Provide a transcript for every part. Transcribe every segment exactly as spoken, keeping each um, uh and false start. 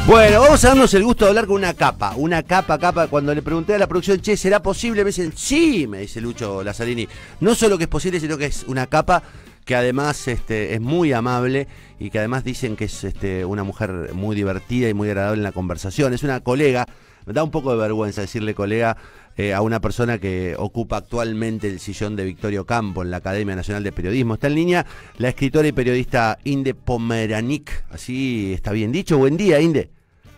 Bueno, vamos a darnos el gusto de hablar con una capa, una capa, capa. Cuando le pregunté a la producción, che, ¿será posible? Me dicen, sí, me dice Lucho Lazzarini. No solo que es posible, sino que es una capa que además este, es muy amable y que además dicen que es este, una mujer muy divertida y muy agradable en la conversación. Es una colega, me da un poco de vergüenza decirle colega eh, a una persona que ocupa actualmente el sillón de Victorio Campo en la Academia Nacional de Periodismo. Está en línea la escritora y periodista Inde Pomeránic, así está bien dicho. Buen día, Inde.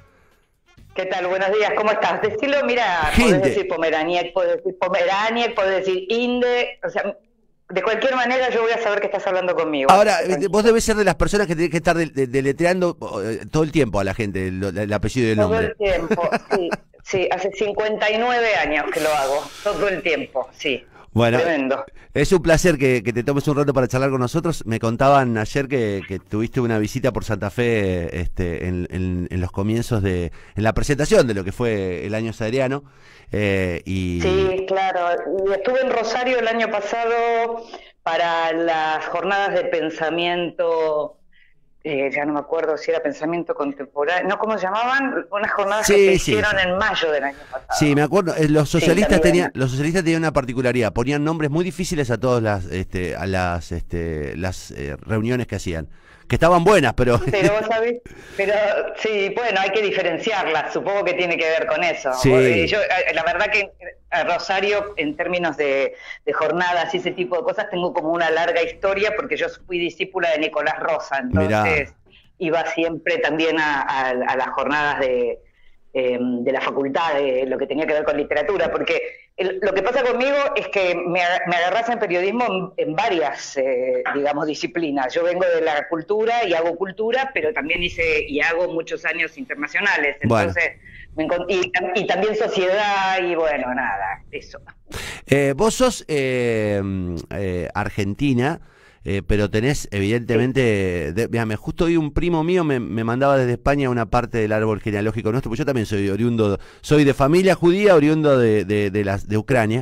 ¿Qué tal? Buenos días, ¿cómo estás? Decilo, mira, podés decir Pomeránic, podés decir Pomeránic, podés decir Inde, o sea, de cualquier manera yo voy a saber que estás hablando conmigo. Ahora, vos debes ser de las personas que tenés que estar de, de, deletreando todo el tiempo a la gente, el, el apellido y el nombre. Todo el tiempo, sí, sí, hace cincuenta y nueve años que lo hago, todo el tiempo, sí. Bueno, tremendo. Es un placer que, que te tomes un rato para charlar con nosotros. Me contaban ayer que, que tuviste una visita por Santa Fe este, en, en, en los comienzos de, en la presentación de lo que fue el año Sadriano. Eh, y... Sí, claro. Y estuve en Rosario el año pasado para las jornadas de pensamiento. Eh, ya no me acuerdo si era pensamiento contemporáneo, no, ¿cómo se llamaban? Unas jornadas sí, que se sí, hicieron sí. en mayo del año pasado. Sí, me acuerdo. Los socialistas sí, tenían, los socialistas tenían una particularidad, ponían nombres muy difíciles a todas las, este, a las, este, las eh, reuniones que hacían, que estaban buenas, pero. Pero vos sabés, pero sí, bueno, hay que diferenciarlas. Supongo que tiene que ver con eso. Sí. Yo, la verdad que a Rosario, en términos de, de jornadas y ese tipo de cosas, tengo como una larga historia porque yo fui discípula de Nicolás Rosa, entonces Mirá. iba siempre también a, a, a las jornadas de, eh, de la facultad, de lo que tenía que ver con literatura, porque el, lo que pasa conmigo es que me, me agarrás en periodismo en, en varias, eh, digamos, disciplinas. Yo vengo de la cultura y hago cultura, pero también hice y hago muchos años internacionales, entonces... Bueno. Y, y también sociedad y bueno, nada, eso. Eh, vos sos eh, eh, argentina, eh, pero tenés evidentemente, sí. de, mirá, justo hoy un primo mío me, me mandaba desde España una parte del árbol genealógico nuestro, porque yo también soy oriundo, soy de familia judía, oriundo de, de, de, las, de Ucrania.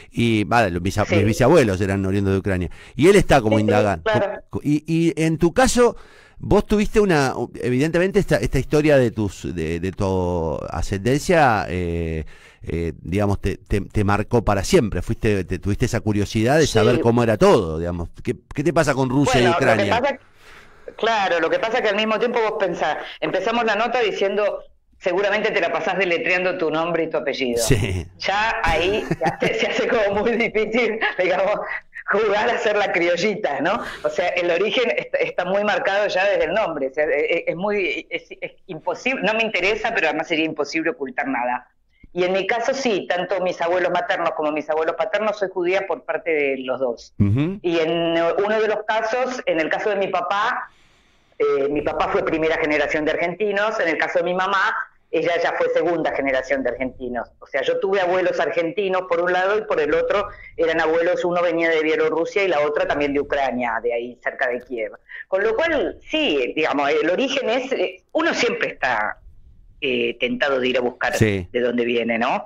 Y vale, mis, sí. mis bisabuelos eran oriundos de Ucrania. Y él está como sí, indagando. Claro. Y, y en tu caso... Vos tuviste una, evidentemente esta, esta historia de tus de, de tu ascendencia, eh, eh, digamos, te, te, te marcó para siempre. Fuiste, te, tuviste esa curiosidad de sí. saber cómo era todo, digamos. ¿Qué, qué te pasa con Rusia bueno, y Ucrania? Lo que pasa, claro, lo que pasa es que al mismo tiempo vos pensás, empezamos la nota diciendo, seguramente te la pasás deletreando tu nombre y tu apellido. Sí. Ya ahí ya te, se hace como muy difícil, digamos, jugar a ser la criollita, ¿no? O sea, el origen está, está muy marcado ya desde el nombre. O sea, es, es muy es, es imposible, no me interesa, pero además sería imposible ocultar nada. Y en mi caso sí, tanto mis abuelos maternos como mis abuelos paternos, soy judía por parte de los dos. Uh-huh. Y en uno de los casos, en el caso de mi papá, eh, mi papá fue primera generación de argentinos, en el caso de mi mamá, ella ya fue segunda generación de argentinos. O sea, yo tuve abuelos argentinos por un lado y por el otro eran abuelos, uno venía de Bielorrusia y la otra también de Ucrania, de ahí cerca de Kiev. Con lo cual, sí, digamos, el origen es, uno siempre está eh, tentado de ir a buscar sí. de dónde viene, ¿no?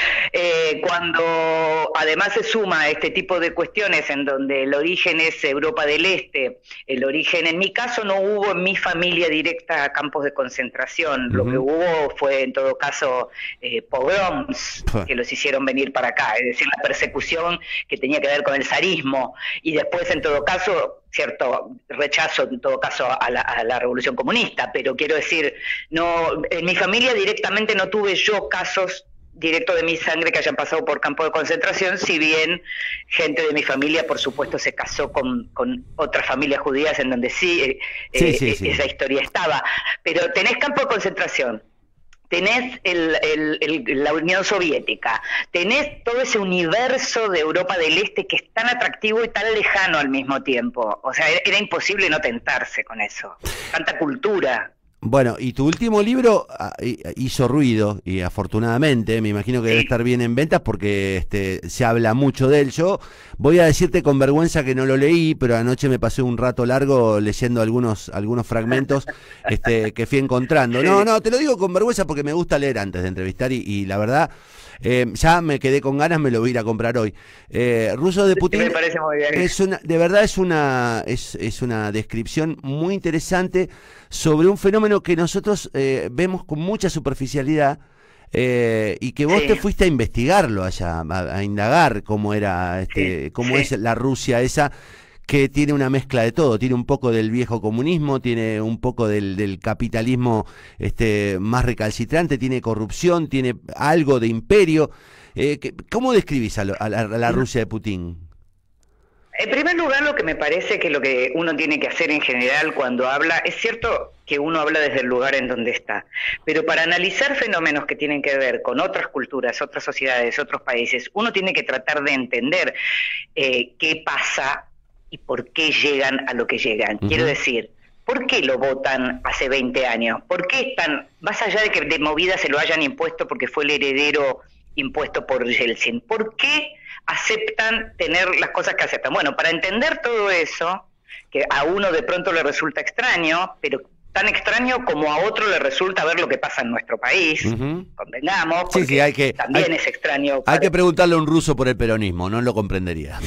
Eh, cuando además se suma este tipo de cuestiones en donde el origen es Europa del Este, el origen, en mi caso no hubo en mi familia directa campos de concentración, uh-huh. lo que hubo fue en todo caso eh, pogroms que los hicieron venir para acá, es decir, la persecución que tenía que ver con el zarismo y después en todo caso cierto rechazo en todo caso a la, a la revolución comunista, pero quiero decir, no, en mi familia directamente no tuve yo casos directo de mi sangre que hayan pasado por campo de concentración, si bien gente de mi familia, por supuesto, se casó con, con otras familias judías en donde sí, eh, sí, sí, sí, esa historia estaba. Pero tenés campo de concentración, tenés el, el, el, la Unión Soviética, tenés todo ese universo de Europa del Este que es tan atractivo y tan lejano al mismo tiempo. O sea, era, era imposible no tentarse con eso. Tanta cultura. Bueno, y tu último libro hizo ruido, y afortunadamente, me imagino que debe estar bien en ventas porque este, se habla mucho de él. Yo voy a decirte con vergüenza que no lo leí, pero anoche me pasé un rato largo leyendo algunos, algunos fragmentos este, que fui encontrando. No, no, te lo digo con vergüenza porque me gusta leer antes de entrevistar y, y la verdad... Eh, ya me quedé con ganas, me lo voy a ir a comprar hoy. Eh, Rusos de Putin. Me parece muy bien. Es una, de verdad es una, es, es una descripción muy interesante sobre un fenómeno que nosotros eh, vemos con mucha superficialidad. Eh, y que vos Sí. te fuiste a investigarlo allá, a, a indagar cómo era, este, Sí, cómo sí. es la Rusia esa, que tiene una mezcla de todo, tiene un poco del viejo comunismo, tiene un poco del, del capitalismo este, más recalcitrante, tiene corrupción, tiene algo de imperio. Eh, que- ¿Cómo describís a, lo- a la, a la Rusia de Putin? En primer lugar, lo que me parece que lo que uno tiene que hacer en general cuando habla, es cierto que uno habla desde el lugar en donde está, pero para analizar fenómenos que tienen que ver con otras culturas, otras sociedades, otros países, uno tiene que tratar de entender eh, qué pasa y por qué llegan a lo que llegan. Ujú. Quiero decir, ¿por qué lo votan hace veinte años? ¿Por qué están, más allá de que de movida se lo hayan impuesto porque fue el heredero impuesto por Yeltsin, ¿por qué aceptan tener las cosas que aceptan? Bueno, para entender todo eso, que a uno de pronto le resulta extraño, pero tan extraño como a otro le resulta ver lo que pasa en nuestro país, Ujú. convengamos, Sí, porque sí, hay que, también hay, es extraño. hay para- que preguntarle a un ruso por el peronismo, no lo comprendería.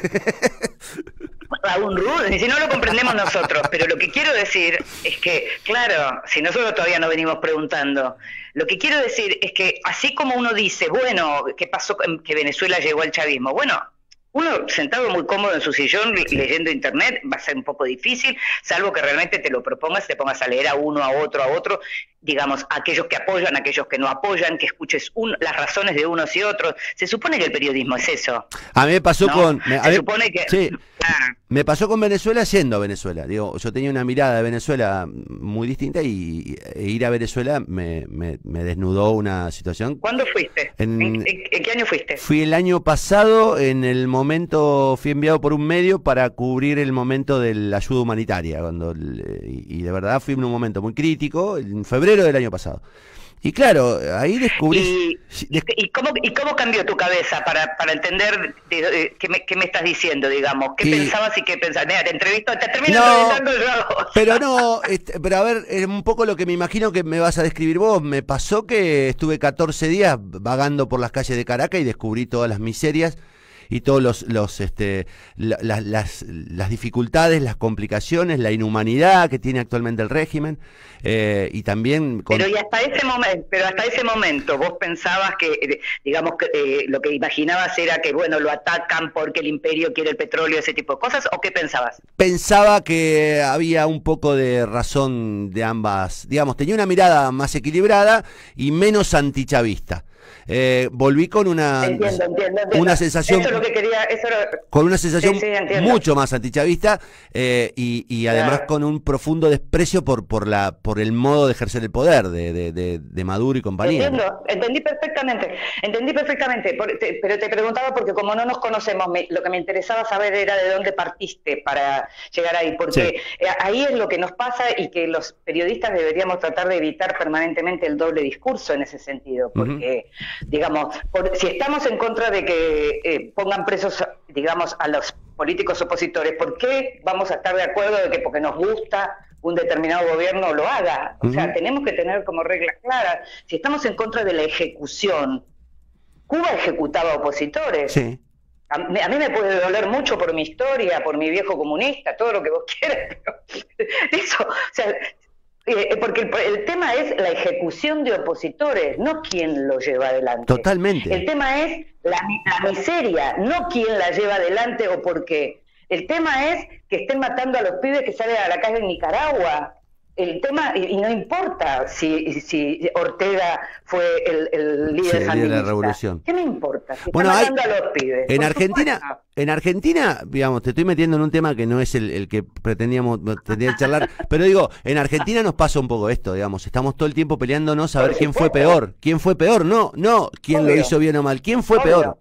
a un ruso, si no lo comprendemos nosotros, pero lo que quiero decir es que, claro, si nosotros todavía no venimos preguntando, lo que quiero decir es que así como uno dice, bueno, ¿qué pasó que Venezuela llegó al chavismo? Bueno, uno sentado muy cómodo en su sillón Sí. leyendo internet va a ser un poco difícil, salvo que realmente te lo propongas, te pongas a leer a uno, a otro, a otro, digamos, aquellos que apoyan, aquellos que no apoyan, que escuches un, las razones de unos y otros. Se supone que el periodismo es eso, A mí me pasó ¿no? con... me- a Se mí- supone que... sí, Ah, me pasó con Venezuela yendo a Venezuela. Digo, yo tenía una mirada de Venezuela muy distinta y, e ir a Venezuela me, me, me desnudó una situación. ¿cuándo fuiste? En- ¿En, en- en qué año fuiste? Fui el año pasado, en el momento, fui enviado por un medio para cubrir el momento de la ayuda humanitaria, cuando el- y, y de verdad fui en un momento muy crítico, en febrero del año pasado. Y claro, ahí descubrí... ¿Y, sí, y, des- y cómo, ¿Y cómo cambió tu cabeza para, para entender de- de- qué, me, qué me estás diciendo, digamos? ¿Qué Y- pensabas y qué pensabas? Mira, te entrevisto, te termino No, entrevistando yo. pero no, este, pero a ver, es un poco lo que me imagino que me vas a describir vos. Me pasó que estuve catorce días vagando por las calles de Caracas y descubrí todas las miserias y todos los, los este, la- la- las, las dificultades, las complicaciones, la inhumanidad que tiene actualmente el régimen, eh, y también con... Pero y hasta ese momento, pero hasta ese momento vos pensabas que, eh, digamos que eh, lo que imaginabas era que bueno lo atacan porque el imperio quiere el petróleo, ese tipo de cosas, ¿o qué pensabas? Pensaba que había un poco de razón de ambas, digamos, tenía una mirada más equilibrada y menos antichavista. Eh, volví con una, Entiendo, entiendo, entiendo. una sensación, Eso es lo que quería, eso era- con una sensación Sí, sí, entiendo. mucho más antichavista, eh, y, y además Claro. con un profundo desprecio por, por, la, por el modo de ejercer el poder de, de, de, de Maduro y compañía, ¿no? Entiendo, entendí perfectamente, entendí perfectamente, por- te- pero te preguntaba porque como no nos conocemos, me- lo que me interesaba saber era de dónde partiste para llegar ahí, porque Sí. eh, ahí es lo que nos pasa y que los periodistas deberíamos tratar de evitar permanentemente el doble discurso en ese sentido, porque, digamos, por- si estamos en contra de que eh, pongan presos, digamos, a los políticos opositores, ¿por qué vamos a estar de acuerdo de que porque nos gusta un determinado gobierno lo haga? O sea, Ujú. tenemos que tener como reglas claras. Si estamos en contra de la ejecución, Cuba ejecutaba opositores. Sí. A mí, a mí me puede doler mucho por mi historia, por mi viejo comunista, todo lo que vos quieras, pero eso, o sea, eh, porque el, el tema es la ejecución de opositores, no quién lo lleva adelante. Totalmente. El tema es la, la miseria, no quién la lleva adelante o por qué. El tema es que estén matando a los pibes que salen a la calle en Nicaragua. El tema, y, y no importa si, si Ortega fue el, el líder Sí, el líder de la sandinista. revolución. ¿Qué me importa? Si Bueno, está hay- matando a los pibes. En Por Argentina, supuesto. en Argentina, digamos, te estoy metiendo en un tema que no es el, el que pretendíamos pretendía charlar, pero digo, en Argentina nos pasa un poco esto, digamos, estamos todo el tiempo peleándonos a Por ver quién fue supuesto. peor, quién fue peor, no, no, quién lo Obvio. hizo bien o mal, quién fue Obvio. peor.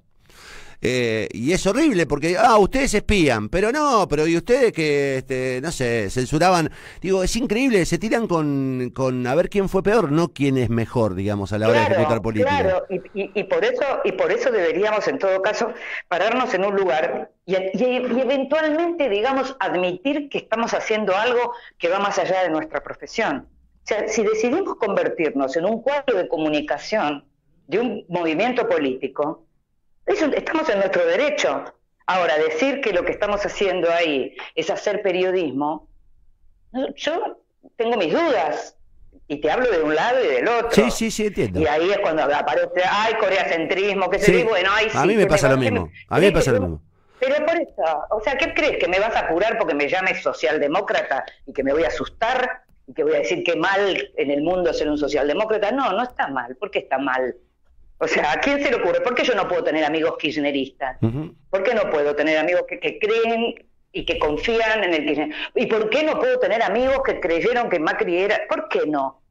Eh, y es horrible porque, ah, ustedes espían, pero no, pero y ustedes que, este, no sé, censuraban. Digo, es increíble, se tiran con, con a ver quién fue peor, no quién es mejor, digamos, a la hora de ejecutar política. Claro, y, y, y por eso y por eso deberíamos en todo caso pararnos en un lugar y, y, y eventualmente, digamos, admitir que estamos haciendo algo que va más allá de nuestra profesión. O sea, si decidimos convertirnos en un cuadro de comunicación, de un movimiento político, eso, estamos en nuestro derecho. Ahora, decir que lo que estamos haciendo ahí es hacer periodismo, yo tengo mis dudas. Y te hablo de un lado y del otro. Sí, sí, sí, entiendo. Y ahí es cuando aparece, ay, coreacentrismo, que se Sí. dice, bueno, ay, sí. A mí me pasa me lo va- mismo. me- A mí me ¿crees pasa que lo yo- mismo. Pero por eso, o sea, ¿qué crees? ¿Que me vas a apurar porque me llames socialdemócrata y que me voy a asustar y que voy a decir que mal en el mundo ser un socialdemócrata? No, no está mal. ¿Por qué está mal? O sea, ¿a quién se le ocurre? ¿Por qué yo no puedo tener amigos kirchneristas? Ujú. ¿Por qué no puedo tener amigos que, que creen y que confían en el kirchnerismo? ¿Y por qué no puedo tener amigos que creyeron que Macri era? ¿Por qué no?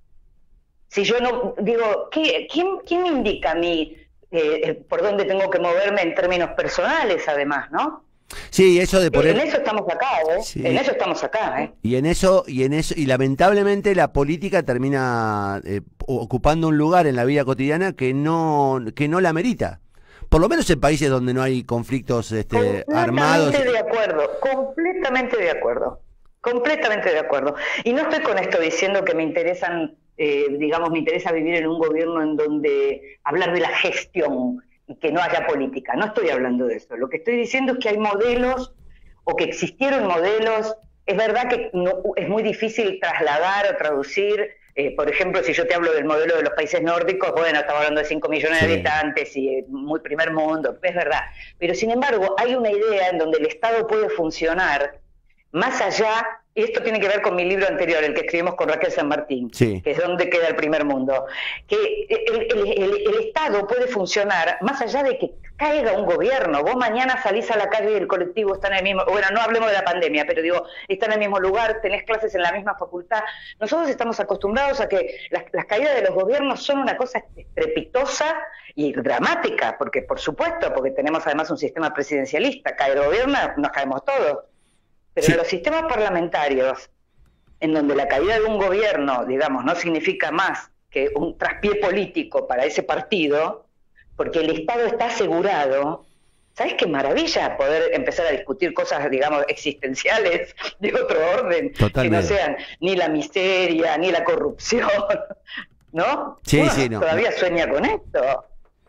Si yo no, digo, ¿qué, quién, ¿quién me indica a mí eh, por dónde tengo que moverme en términos personales, además, ¿no? Sí, eso de Eh, poner... En eso estamos acá, ¿eh? Sí. En eso estamos acá, ¿eh? Y en eso, y en eso, y lamentablemente la política termina eh, ocupando un lugar en la vida cotidiana que no, que no la merita. Por lo menos en países donde no hay conflictos este, armados. Completamente de acuerdo, completamente de acuerdo, completamente de acuerdo. Y no estoy con esto diciendo que me interesan, eh, digamos, me interesa vivir en un gobierno en donde hablar de la gestión y que no haya política. No estoy hablando de eso. Lo que estoy diciendo es que hay modelos o que existieron modelos. Es verdad que no, es muy difícil trasladar o traducir. Eh, por ejemplo, si yo te hablo del modelo de los países nórdicos, bueno, estamos hablando de cinco millones Sí. de habitantes y eh, muy primer mundo, es verdad. Pero sin embargo, hay una idea en donde el Estado puede funcionar más allá, y esto tiene que ver con mi libro anterior, el que escribimos con Raquel San Martín, Sí. que es donde queda el primer mundo, que el, el, el, el Estado puede funcionar más allá de que caiga un gobierno. Vos mañana salís a la calle y el colectivo está en el mismo, bueno, no hablemos de la pandemia, pero digo, está en el mismo lugar, tenés clases en la misma facultad. Nosotros estamos acostumbrados a que las, las caídas de los gobiernos son una cosa estrepitosa y dramática, porque por supuesto, porque tenemos además un sistema presidencialista, cae el gobierno, nos caemos todos. Pero Sí. en los sistemas parlamentarios, en donde la caída de un gobierno, digamos, no significa más que un traspié político para ese partido, porque el Estado está asegurado, ¿sabes qué maravilla poder empezar a discutir cosas, digamos, existenciales de otro orden? Totalmente. Que no sean ni la miseria, ni la corrupción, ¿no? Sí, Uno sí, no. todavía sueña con esto.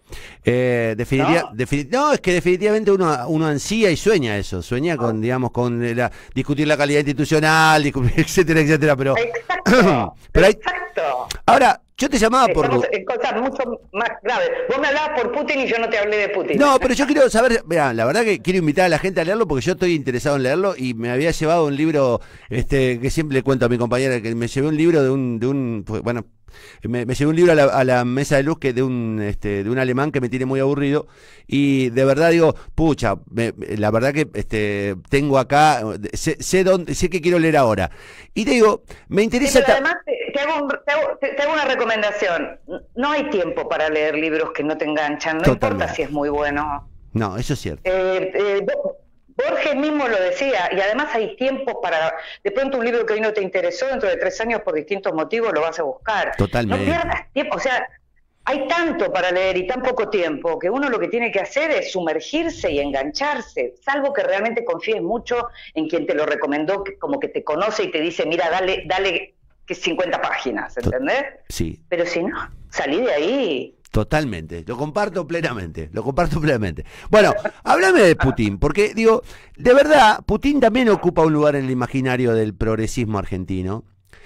Eh, definitiva- ¿No? defini- no, es que definitivamente uno, uno ansía y sueña eso, sueña con, digamos, con la, discutir la calidad institucional, discutir, etcétera, etcétera, pero, Exacto, pero hay- exacto. ahora, yo te llamaba por... Estamos en cosas mucho más graves. Vos me hablabas por Putin y yo no te hablé de Putin. No, pero yo quiero saber, vea, la verdad que quiero invitar a la gente a leerlo porque yo estoy interesado en leerlo y me había llevado un libro, este, que siempre le cuento a mi compañera que me llevé un libro de un, de un, pues, bueno, me, me llevé un libro a la, a la mesa de luz que de un, este, de un alemán que me tiene muy aburrido y de verdad digo, pucha, me- la verdad que, este, tengo acá, sé, sé dónde, sé que quiero leer ahora y te digo, me Sí, interesa. pero ta- además te, te hago un- te hago- te- te hago una recomendación. No hay tiempo para leer libros que no te enganchan, no Totalmente. importa si es muy bueno. No, eso es cierto. Eh, eh, Bo- Borges mismo lo decía, y además hay tiempo para, de pronto un libro que hoy no te interesó, dentro de tres años por distintos motivos lo vas a buscar. Totalmente. No pierdas tiempo, o sea, hay tanto para leer y tan poco tiempo que uno lo que tiene que hacer es sumergirse y engancharse, salvo que realmente confíes mucho en quien te lo recomendó, que como que te conoce y te dice, mira, dale, dale que cincuenta páginas, ¿entendés? Sí. Pero si no, salí de ahí. Totalmente, lo comparto plenamente, lo comparto plenamente. Bueno, háblame de Putin, porque digo, de verdad, Putin también ocupa un lugar en el imaginario del progresismo argentino.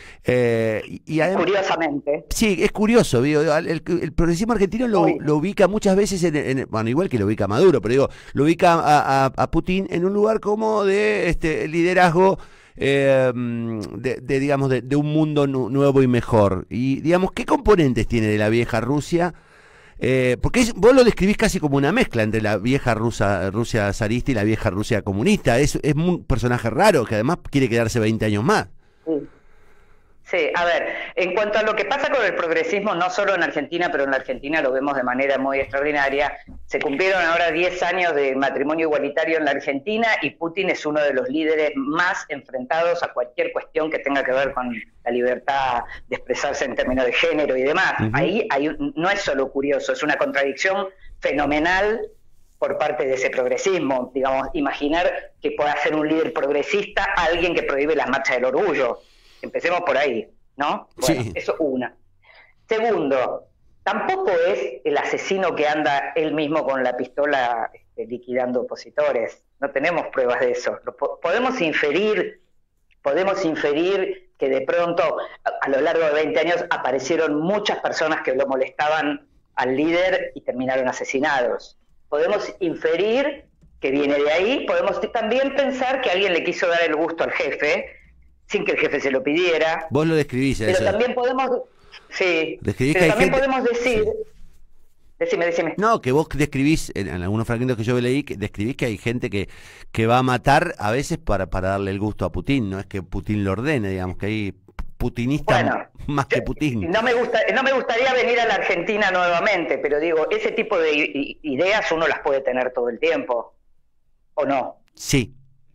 Eh, y, y además, Curiosamente. sí, es curioso, digo, el, el- el progresismo argentino lo, Muy. lo ubica muchas veces, en, en- bueno, igual que lo ubica Maduro, pero digo, lo ubica a, a- a Putin en un lugar como de este liderazgo. eh, de, de, digamos, de, de un mundo nu- nuevo y mejor. Y, digamos, ¿qué componentes tiene de la vieja Rusia? Eh, porque es- vos lo describís casi como una mezcla entre la vieja Rusia, Rusia zarista y la vieja Rusia comunista. Es, es un personaje raro que además quiere quedarse veinte años más. Sí. Sí, a ver, en cuanto a lo que pasa con el progresismo, no solo en Argentina, pero en la Argentina lo vemos de manera muy extraordinaria, se cumplieron ahora diez años de matrimonio igualitario en la Argentina y Putin es uno de los líderes más enfrentados a cualquier cuestión que tenga que ver con la libertad de expresarse en términos de género y demás. Uh-huh. Ahí hay un- no es solo curioso, es una contradicción fenomenal por parte de ese progresismo. Digamos, imaginar que pueda ser un líder progresista alguien que prohíbe las marchas del orgullo. Empecemos por ahí, ¿no? Bueno, Sí. eso una. Segundo, tampoco es el asesino que anda él mismo con la pistola este, liquidando opositores. No tenemos pruebas de eso. Lo po podemos inferir, podemos inferir que de pronto, a, a lo largo de veinte años, aparecieron muchas personas que lo molestaban al líder y terminaron asesinados. Podemos inferir que viene de ahí, podemos también pensar que alguien le quiso dar el gusto al jefe, sin que el jefe se lo pidiera. Vos lo describís pero eso. También podemos, sí, Describís pero que hay también gente... podemos decir... Sí. Decime, decime. No, que vos describís, en, en algunos fragmentos que yo leí, que describís que hay gente que, que va a matar a veces para, para darle el gusto a Putin, no es que Putin lo ordene, digamos, que hay putinistas Bueno, más que Putin. No me, gusta, no me gustaría venir a la Argentina nuevamente, pero digo, ese tipo de ideas uno las puede tener todo el tiempo, ¿o no? Sí,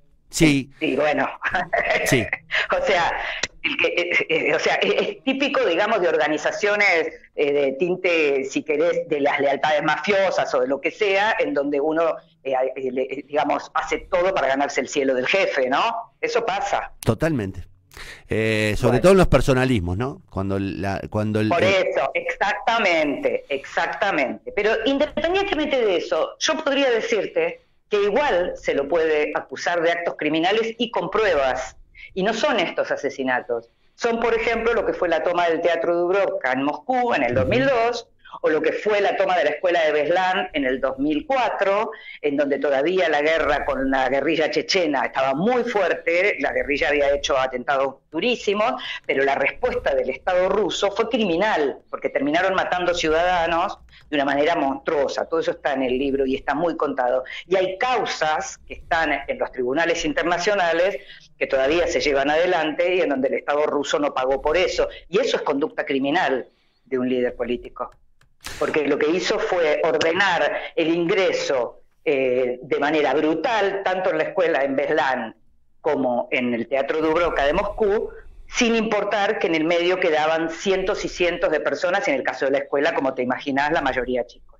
sí. Sí, bueno. Sí. O sea, eh, eh, o sea, es, es típico, digamos, de organizaciones eh, de tinte, si querés, de las lealtades mafiosas o de lo que sea, en donde uno, eh, eh, digamos, hace todo para ganarse el cielo del jefe, ¿no? Eso pasa. Totalmente. Eh, sobre Bueno. todo en los personalismos, ¿no? Cuando la, cuando el, Por eso, exactamente, exactamente. Pero independientemente de eso, yo podría decirte que igual se lo puede acusar de actos criminales y con pruebas. Y no son estos asesinatos. Son, por ejemplo, lo que fue la toma del Teatro Dubrovka en Moscú en el dos mil dos, o lo que fue la toma de la escuela de Beslan en el dos mil cuatro, en donde todavía la guerra con la guerrilla chechena estaba muy fuerte, la guerrilla había hecho atentados durísimos, pero la respuesta del Estado ruso fue criminal, porque terminaron matando ciudadanos de una manera monstruosa. Todo eso está en el libro y está muy contado. Y hay causas que están en los tribunales internacionales que todavía se llevan adelante y en donde el Estado ruso no pagó por eso. Y eso es conducta criminal de un líder político. Porque lo que hizo fue ordenar el ingreso eh, de manera brutal, tanto en la escuela en Beslan como en el Teatro Dubrovka de Moscú, sin importar que en el medio quedaban cientos y cientos de personas, y en el caso de la escuela, como te imaginás, la mayoría chicos.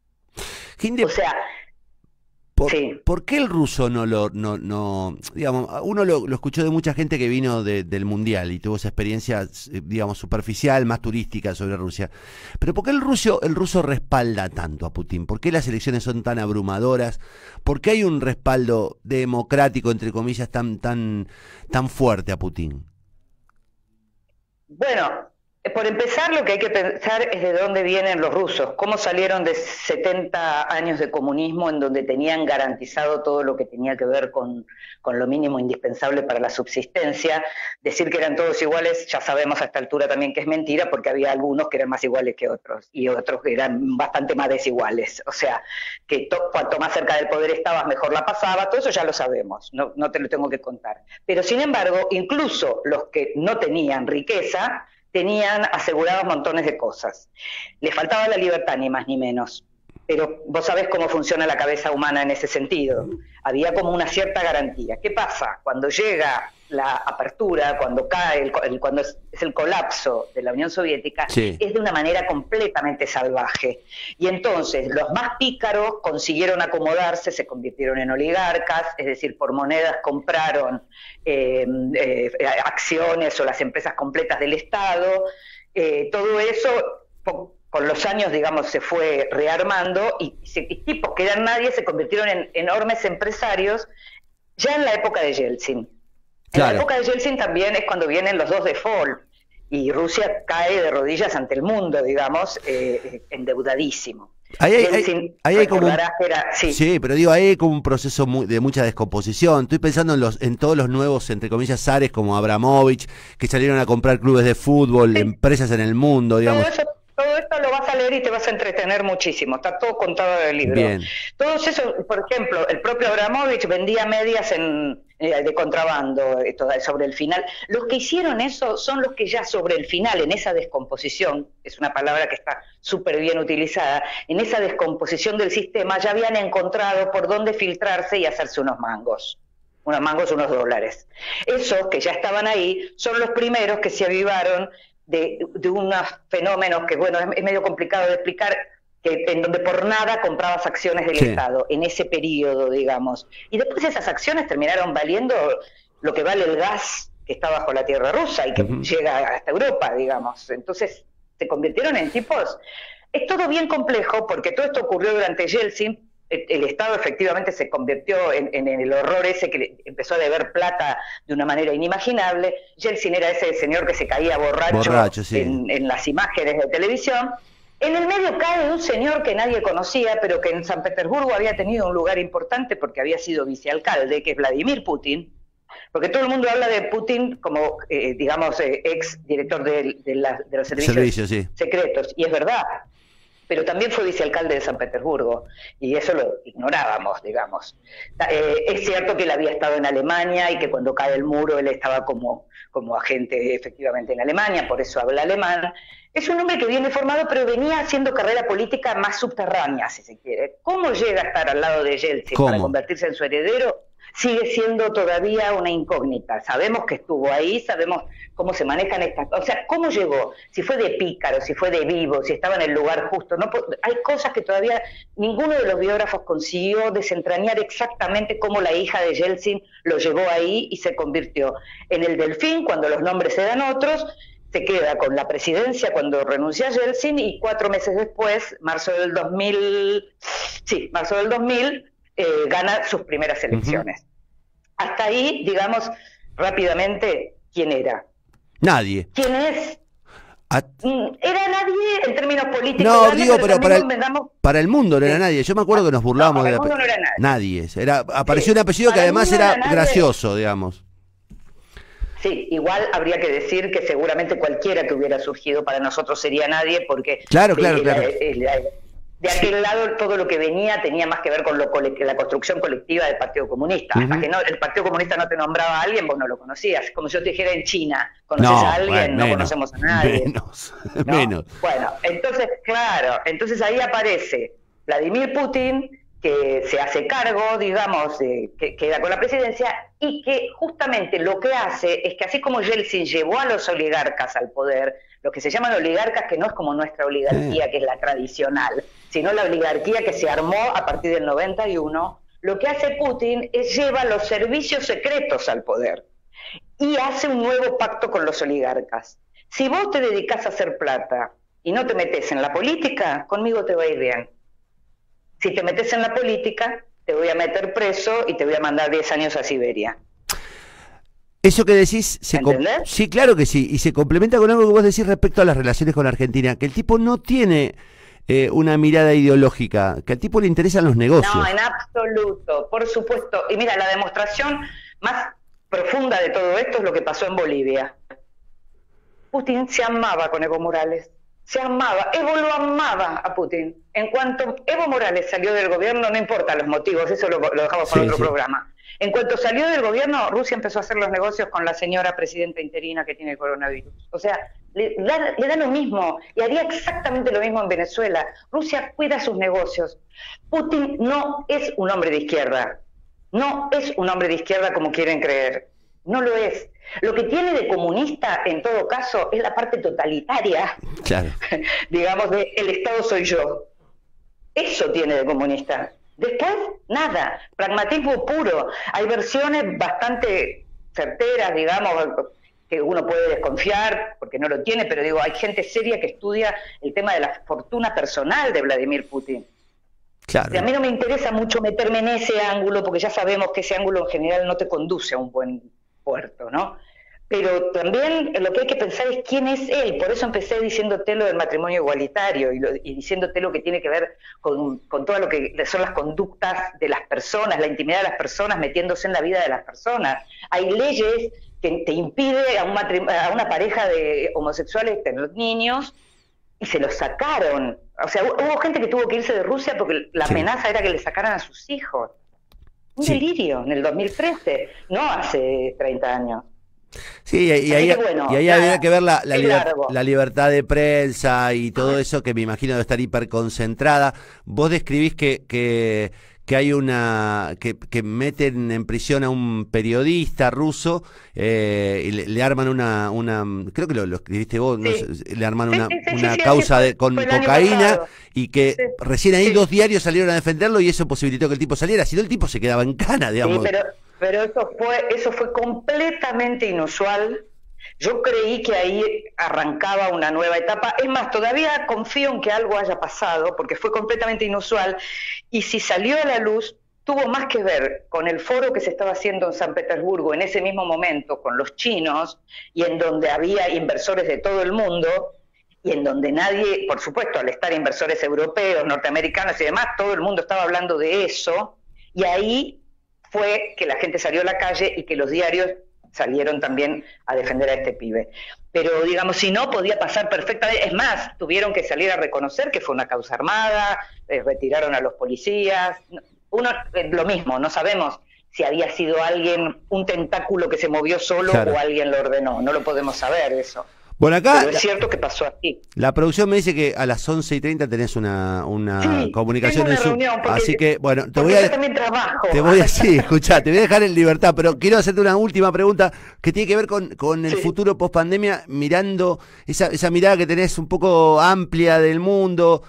Hindi, o sea, ¿por, sí. ¿por qué el ruso no lo, no, no, digamos, uno lo, lo escuchó de mucha gente que vino de, del Mundial y tuvo esa experiencia, digamos, superficial, más turística sobre Rusia, pero ¿por qué el ruso, el ruso respalda tanto a Putin? ¿Por qué las elecciones son tan abrumadoras? ¿Por qué hay un respaldo democrático, entre comillas, tan, tan, tan fuerte a Putin? Bueno, por empezar, lo que hay que pensar es de dónde vienen los rusos, cómo salieron de setenta años de comunismo en donde tenían garantizado todo lo que tenía que ver con, con lo mínimo indispensable para la subsistencia. Decir que eran todos iguales, ya sabemos a esta altura también que es mentira, porque había algunos que eran más iguales que otros y otros que eran bastante más desiguales. O sea, que cuanto más cerca del poder estabas, mejor la pasaba, todo eso ya lo sabemos, no, no te lo tengo que contar. Pero sin embargo, incluso los que no tenían riqueza, tenían asegurados montones de cosas. Les faltaba la libertad, ni más ni menos. Pero vos sabés cómo funciona la cabeza humana en ese sentido. Había como una cierta garantía. ¿Qué pasa? Cuando llega la apertura, cuando cae, el, el, cuando es, es el colapso de la Unión Soviética, sí. es de una manera completamente salvaje. Y entonces los más pícaros consiguieron acomodarse, se convirtieron en oligarcas, es decir, por monedas compraron eh, eh, acciones o las empresas completas del Estado. Eh, todo eso... con los años, digamos, se fue rearmando y, y tipos que eran nadie se convirtieron en enormes empresarios ya en la época de Yeltsin. Claro. En la época de Yeltsin también es cuando vienen los dos default y Rusia cae de rodillas ante el mundo, digamos, eh, endeudadísimo. Ahí hay, hay, ahí hay como un, era, sí. sí, pero digo, ahí hay como un proceso muy, de mucha descomposición. Estoy pensando en los en todos los nuevos, entre comillas, zares como Abramovich, que salieron a comprar clubes de fútbol, sí. empresas en el mundo, digamos. Todo eso, todo esto lo vas a leer y te vas a entretener muchísimo, está todo contado en el libro. Bien. Todos esos, por ejemplo, el propio Abramovich vendía medias en, eh, de contrabando eh, toda, sobre el final. Los que hicieron eso son los que ya sobre el final, en esa descomposición, es una palabra que está súper bien utilizada, en esa descomposición del sistema ya habían encontrado por dónde filtrarse y hacerse unos mangos. Unos mangos, unos dólares. Esos que ya estaban ahí son los primeros que se avivaron de, de unos fenómenos que, bueno, es, es medio complicado de explicar, que en donde por nada comprabas acciones del sí. Estado, en ese periodo, digamos. Y después esas acciones terminaron valiendo lo que vale el gas que está bajo la tierra rusa y que uh-huh. llega hasta Europa, digamos. Entonces se convirtieron en tipos... Es todo bien complejo porque todo esto ocurrió durante Yeltsin. El, el Estado efectivamente se convirtió en, en, en el horror ese que le, empezó a deber plata de una manera inimaginable. Yeltsin era ese señor que se caía borracho, borracho sí. en, en las imágenes de televisión. En el medio cae un señor que nadie conocía, pero que en San Petersburgo había tenido un lugar importante porque había sido vicealcalde, que es Vladimir Putin. Porque todo el mundo habla de Putin como, eh, digamos, eh, ex director de, de, la, de los servicios Servicio, sí. secretos, y es verdad. Pero también fue vicealcalde de San Petersburgo, y eso lo ignorábamos, digamos. Eh, es cierto que él había estado en Alemania y que cuando cae el muro él estaba como, como agente efectivamente en Alemania, por eso habla alemán. Es un hombre que viene formado, pero venía haciendo carrera política más subterránea, si se quiere. ¿Cómo llega a estar al lado de Yeltsin para convertirse en su heredero? Sigue siendo todavía una incógnita. Sabemos que estuvo ahí, sabemos cómo se manejan estas cosas. O sea, ¿cómo llegó? Si fue de pícaro, si fue de vivo, si estaba en el lugar justo. No, hay cosas que todavía ninguno de los biógrafos consiguió desentrañar exactamente cómo la hija de Yeltsin lo llevó ahí y se convirtió en el delfín cuando los nombres eran otros. Se queda con la presidencia cuando renuncia a Yeltsin y cuatro meses después, marzo del dos mil, sí, marzo del dos mil, eh, gana sus primeras elecciones. Uh-huh. Hasta ahí, digamos, rápidamente, ¿quién era? Nadie. ¿Quién es? At... Era nadie en términos políticos. No, grande, digo, pero, pero para el, vengamos... para el mundo no era nadie. Yo me acuerdo que nos burlábamos no, de la... No era nadie. nadie. Era, apareció sí. un apellido Para que además era nadie... gracioso, digamos. Sí, igual habría que decir que seguramente cualquiera que hubiera surgido para nosotros sería nadie, porque claro, claro, de, claro. De, de, de aquel sí. lado todo lo que venía tenía más que ver con lo, la construcción colectiva del Partido Comunista. Uh-huh. Hasta que no, el Partido Comunista no te nombraba a alguien, vos no lo conocías. Como si yo te dijera en China, ¿conoces no, a alguien? Bueno, no menos, conocemos a nadie. Menos, ¿no? menos. Bueno, entonces, claro, entonces ahí aparece Vladimir Putin, que se hace cargo, digamos, eh, que queda con la presidencia, y que justamente lo que hace es que así como Yeltsin llevó a los oligarcas al poder, lo que se llaman oligarcas, que no es como nuestra oligarquía, que es la tradicional, sino la oligarquía que se armó a partir del noventa y uno, lo que hace Putin es lleva los servicios secretos al poder y hace un nuevo pacto con los oligarcas. Si vos te dedicás a hacer plata y no te metés en la política, conmigo te va a ir bien. Si te metes en la política, te voy a meter preso y te voy a mandar diez años a Siberia. Eso que decís, se ¿entendés? Sí, claro que sí, y se complementa con algo que vos decís respecto a las relaciones con Argentina, que el tipo no tiene eh, una mirada ideológica, que al tipo le interesan los negocios. No, en absoluto, por supuesto. Y mira, la demostración más profunda de todo esto es lo que pasó en Bolivia. Putin se amaba con Evo Morales. Se amaba, Evo lo amaba a Putin. En cuanto Evo Morales salió del gobierno, no importa los motivos, eso lo, lo dejamos para sí, otro sí. programa. En cuanto salió del gobierno, Rusia empezó a hacer los negocios con la señora presidenta interina que tiene el coronavirus. O sea, le, le, da, le da lo mismo, y haría exactamente lo mismo en Venezuela. Rusia cuida sus negocios. Putin no es un hombre de izquierda, no es un hombre de izquierda como quieren creer. No lo es. Lo que tiene de comunista, en todo caso, es la parte totalitaria, claro. digamos, de el Estado soy yo. Eso tiene de comunista. Después, nada. Pragmatismo puro. Hay versiones bastante certeras, digamos, que uno puede desconfiar, porque no lo tiene, pero digo, hay gente seria que estudia el tema de la fortuna personal de Vladimir Putin. Claro. Y a mí no me interesa mucho meterme en ese ángulo, porque ya sabemos que ese ángulo en general no te conduce a un buen puerto, ¿no? Pero también lo que hay que pensar es quién es él. Por eso empecé diciéndote lo del matrimonio igualitario y, lo, y diciéndote lo que tiene que ver con, con todo lo que son las conductas de las personas, la intimidad de las personas metiéndose en la vida de las personas. Hay leyes que te impiden a, un a una pareja de homosexuales tener niños y se los sacaron. O sea, hubo gente que tuvo que irse de Rusia porque la sí. amenaza era que le sacaran a sus hijos. Un sí. delirio, en el dos mil trece, no hace treinta años. Sí, y, y ahí, bueno, y ahí nada, había que ver la, la, liber, la libertad de prensa y todo eso que me imagino debe estar hiperconcentrada. Vos describís que, que, que hay una que, que meten en prisión a un periodista ruso eh, y le, le arman una, una creo que lo, lo escribiste vos, sí. no sé, le arman sí, una, sí, sí, una sí, causa sí, de, con cocaína y que sí. recién ahí sí. dos diarios salieron a defenderlo y eso posibilitó que el tipo saliera, si no el tipo se quedaba en cana, digamos. Sí, pero... Pero eso fue, eso fue completamente inusual. Yo creí que ahí arrancaba una nueva etapa. Es más, todavía confío en que algo haya pasado, porque fue completamente inusual, y si salió a la luz, tuvo más que ver con el foro que se estaba haciendo en San Petersburgo en ese mismo momento, con los chinos, y en donde había inversores de todo el mundo, y en donde nadie, por supuesto, al estar inversores europeos, norteamericanos y demás, todo el mundo estaba hablando de eso, y ahí fue que la gente salió a la calle y que los diarios salieron también a defender a este pibe. Pero, digamos, si no, podía pasar perfectamente. Es más, tuvieron que salir a reconocer que fue una causa armada, eh, retiraron a los policías. Uno, eh, lo mismo, no sabemos si había sido alguien, un tentáculo que se movió solo, claro, o alguien lo ordenó. No lo podemos saber eso. Bueno, acá pero es cierto que pasó así. La producción me dice que a las once y treinta tenés una, una sí, comunicación una en Zoom. Reunión porque, así que, bueno, te voy a... yo también trabajo. Te voy a, sí, escuchá, te voy a dejar en libertad, pero quiero hacerte una última pregunta que tiene que ver con, con el sí. futuro post-pandemia, mirando esa, esa mirada que tenés un poco amplia del mundo.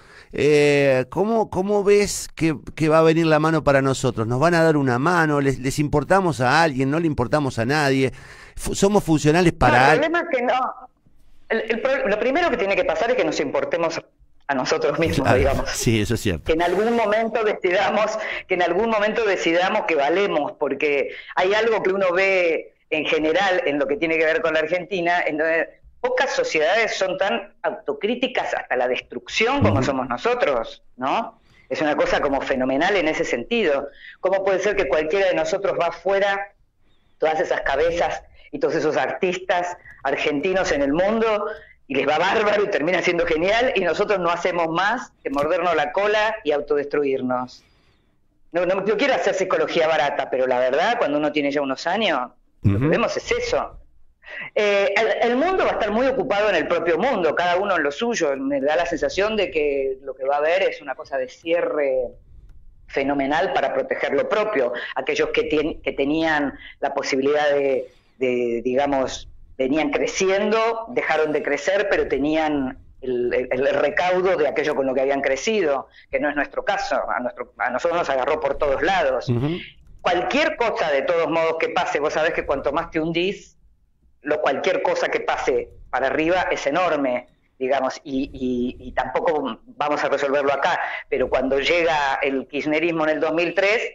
Eh, ¿cómo, ¿Cómo ves que, que va a venir la mano para nosotros? ¿Nos van a dar una mano? ¿Les, les importamos a alguien? ¿No le importamos a nadie? F- ¿Somos funcionales para alguien? No, el problema es que no... El, el, lo primero que tiene que pasar es que nos importemos a nosotros mismos, ah, digamos. Sí, eso es cierto. Que en algún momento decidamos, que en algún momento decidamos que valemos, porque hay algo que uno ve en general en lo que tiene que ver con la Argentina, en donde pocas sociedades son tan autocríticas hasta la destrucción como uh-huh. somos nosotros, ¿no? Es una cosa como fenomenal en ese sentido. ¿Cómo puede ser que cualquiera de nosotros va afuera, todas esas cabezas y todos esos artistas argentinos en el mundo, y les va bárbaro y termina siendo genial, y nosotros no hacemos más que mordernos la cola y autodestruirnos? No, no, no quiero hacer psicología barata, pero la verdad, cuando uno tiene ya unos años, uh-huh. lo que vemos es eso. Eh, el, el mundo va a estar muy ocupado en el propio mundo, cada uno en lo suyo. Me da la sensación de que lo que va a haber es una cosa de cierre fenomenal para proteger lo propio. Aquellos que, ten, que tenían la posibilidad de de, digamos, venían creciendo, dejaron de crecer, pero tenían el, el, el recaudo de aquello con lo que habían crecido, que no es nuestro caso. A, nuestro, a nosotros nos agarró por todos lados. Uh-huh. Cualquier cosa, de todos modos, que pase, vos sabés que cuanto más te hundís, lo, cualquier cosa que pase para arriba es enorme, digamos, y, y, y tampoco vamos a resolverlo acá, pero cuando llega el kirchnerismo en el dos mil tres...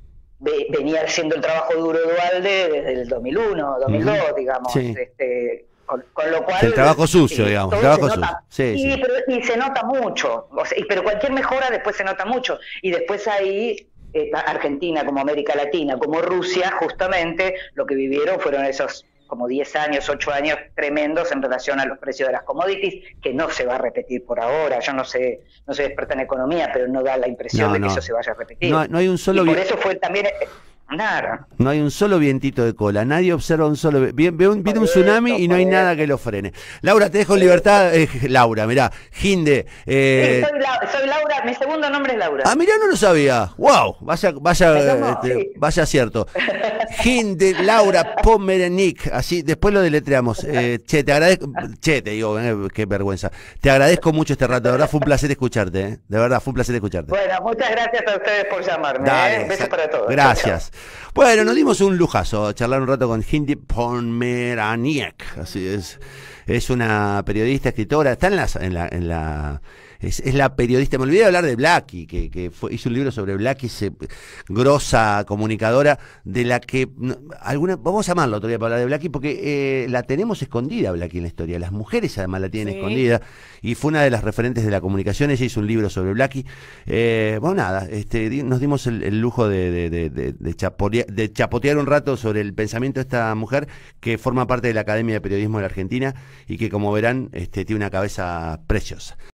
venía haciendo el trabajo duro de Duhalde desde el dos mil uno, dos mil dos, uh-huh. digamos, sí. este, con, con lo cual... El trabajo sucio, eh, digamos, el trabajo sucio. Sí, y, sí. Pero, y se nota mucho, o sea, y, pero cualquier mejora después se nota mucho, y después ahí, eh, Argentina como América Latina, como Rusia, justamente, lo que vivieron fueron esos como diez años, ocho años tremendos en relación a los precios de las commodities, que no se va a repetir por ahora. Yo no sé, no soy experta en economía, pero no da la impresión no, de que no. eso se vaya a repetir. No, no hay un solo y por eso fue también... Nada. No hay un solo vientito de cola, nadie observa un solo... Viene un, viene un tsunami y no hay nada que lo frene. Laura, te dejo en libertad. Eh, Laura, mirá, Ginde... Eh... Sí, soy, La, soy Laura, mi segundo nombre es Laura. Ah, mirá, no lo sabía. Wow, vaya, vaya, este, sí. vaya cierto. Ginde Laura Pomeraniec, así, después lo deletreamos. Eh, che, te agradezco... Che, te digo, eh, qué vergüenza. Te agradezco mucho este rato, de verdad fue un placer escucharte, eh. De verdad, fue un placer escucharte. Bueno, muchas gracias a ustedes por llamarme. Dale, eh. Besos para todos. Gracias. Chau, chau. Bueno, nos dimos un lujazo, charlar un rato con Ginde Pomeraniec, así es, es una periodista, escritora, está en la, en la, en la es, es la periodista, me olvidé de hablar de Blackie, que, que fue, hizo un libro sobre Blackie, se, grosa comunicadora, de la que, no, alguna, vamos a llamarlo otro día para hablar de Blackie, porque eh, la tenemos escondida, Blackie, en la historia, las mujeres además la tienen sí. escondida, y fue una de las referentes de la comunicación, ella hizo un libro sobre Blackie. Eh, bueno, nada, este, nos dimos el, el lujo de, de, de, de, de, chapotear, de chapotear un rato sobre el pensamiento de esta mujer que forma parte de la Academia de Periodismo de la Argentina y que, como verán, este, tiene una cabeza preciosa.